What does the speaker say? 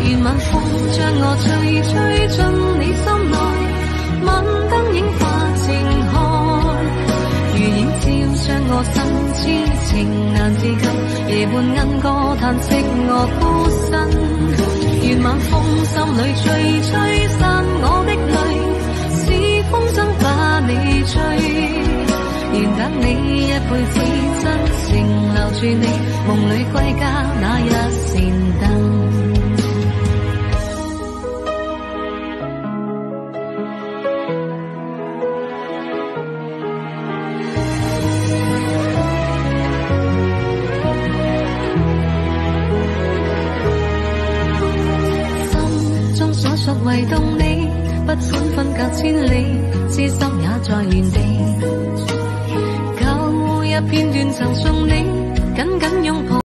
願晚風將我吹進你心內，晚燈映化情海，如影照將我心痴情難自禁，夜半鶯歌嘆息我孤身，願晚風心裏吹散我的淚，是風箏把你追，願等你一輩子真情留住你，夢裏歸家那一扇燈。心中所屬唯獨你，不想分隔千里，痴心也在原地。舊日片段曾送你，緊緊擁抱